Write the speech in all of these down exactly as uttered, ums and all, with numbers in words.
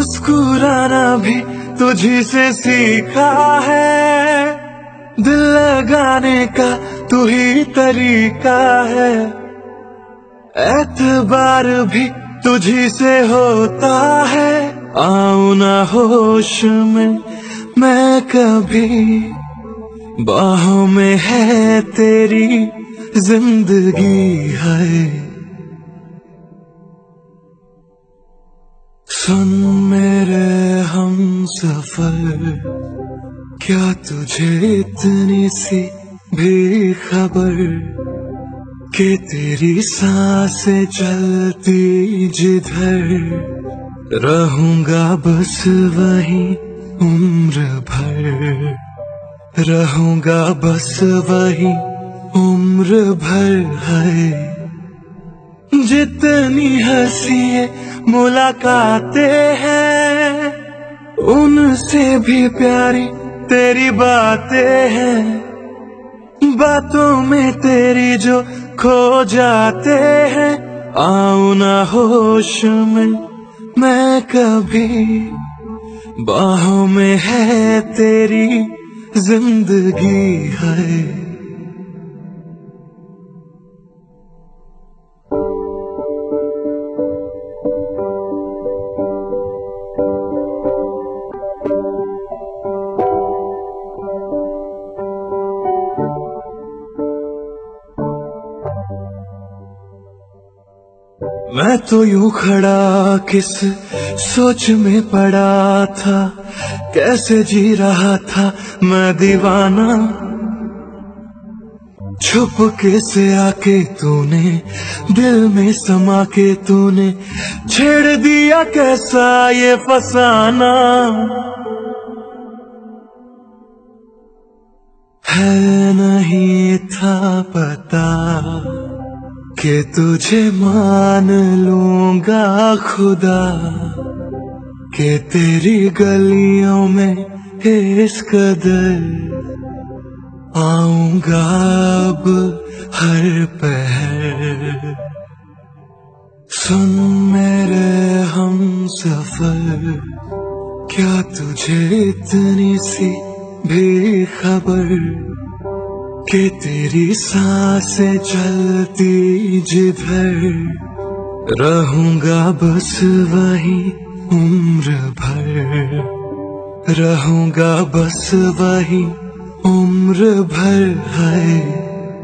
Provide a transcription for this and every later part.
मुस्कुराना भी तुझी से सीखा है, दिल लगाने का तू ही तरीका है। एतबार भी तुझी से होता है, आऊं ना होश में मैं कभी, बाहों में है तेरी जिंदगी है। सुन मेरे हम सफर, क्या तुझे इतनी सी भी खबर कि तेरी सांसें चलती जिधर, रहूंगा बस वहीं उम्र भर, रहूंगा बस वहीं उम्र भर है। जितनी हंसी मुलाकातें हैं, उनसे भी प्यारी तेरी बातें हैं। बातों में तेरी जो खो जाते हैं, आऊं ना होश में मैं कभी, बाहों में है तेरी जिंदगी है। मैं तो यूं खड़ा किस सोच में पड़ा था, कैसे जी रहा था मैं दीवाना। छुप के से आके तूने दिल में समा के तूने छेड़ दिया कैसा ये फसाना। है नहीं था पता कि तुझे मान लूंगा खुदा, कि तेरी गलियों में इस कदर आऊंगा अब हर पहर। सुन मेरे हम सफर, क्या तुझे इतनी सी भी खबर कि तेरी सांसें चलती जिधर, रहूंगा बस वहीं उम्र भर, रहूंगा बस वहीं उम्र भर है।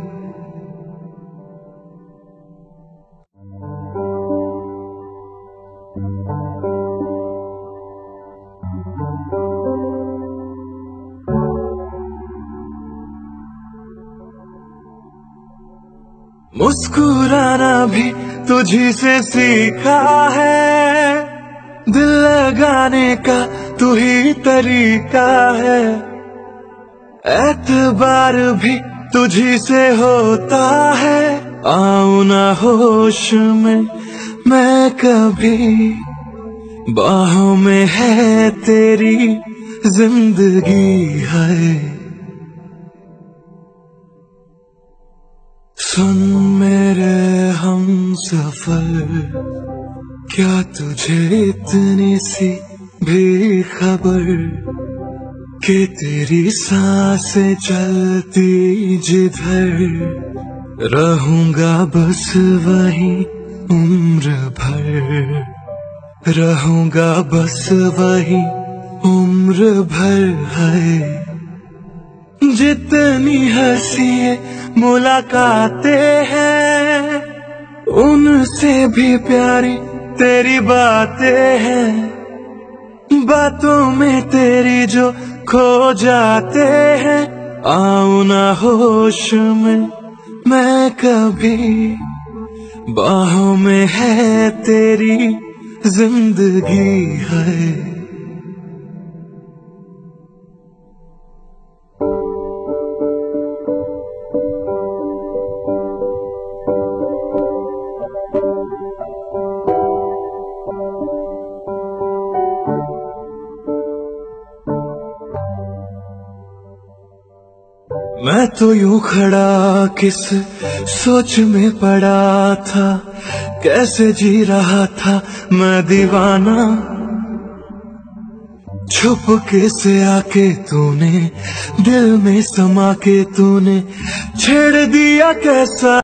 मुस्कुराना भी तुझी से सीखा है, दिल लगाने का तू ही तरीका है। एतबार भी तुझी से होता है, आऊं ना होश में मैं कभी, बाहों में है तेरी जिंदगी है। सुन मेरे हम सफर, क्या तुझे इतनी सी भी खबर कि तेरी सांसें चलती जिधर, रहूंगा बस वहीं उम्र भर, रहूंगा बस वहीं उम्र भर है। जितनी हंसी मुलाकातें हैं, उनसे भी प्यारी तेरी बातें हैं। बातों में तेरी जो खो जाते हैं, आऊं ना होश में मैं कभी, बाहों में है तेरी जिंदगी है। मैं तो यूं खड़ा किस सोच में पड़ा था, कैसे जी रहा था मैं दीवाना। छुपके से आके तूने दिल में समा के तूने छेड़ दिया कैसा